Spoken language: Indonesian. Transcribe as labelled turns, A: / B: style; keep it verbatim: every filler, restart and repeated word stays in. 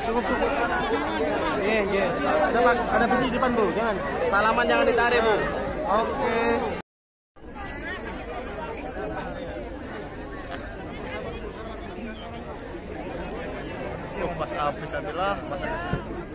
A: Cukup cukup. Iya iya. Ada Pak, ada besi di depan Bu, jangan. Salaman jangan ditarik Bu. Oke.
B: Yuk, Mas Afis adalah Mas